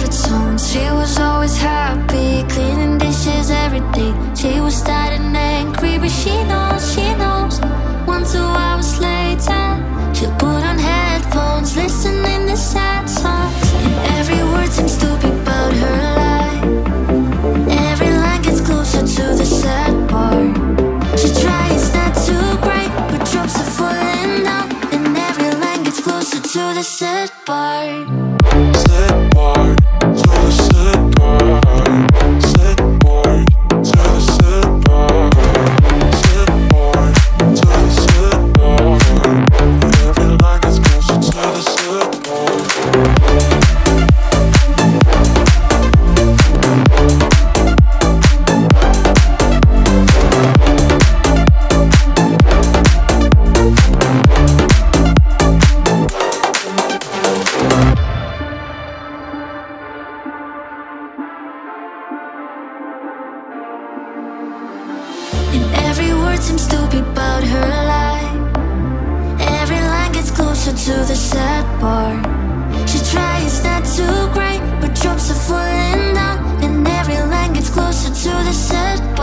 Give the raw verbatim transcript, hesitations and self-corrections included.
her tone. She was always happy, cleaning dishes every day. She was starting angry, but she knows, she knows. One, two hours later, she'll put on headphones, listening to sad songs. And every word seems to be about her life. Every line gets closer to the sad part. She tries not to cry, but drops are falling down. And every line gets closer to the sad part. Sad part, to the sad part. Sad part, to the sad part. Sad part, to the sad part. Every line gets closer to the sad part. Every word seems to be about her life. Every line gets closer to the sad part. She tries not to cry, but drops are falling down. And every line gets closer to the sad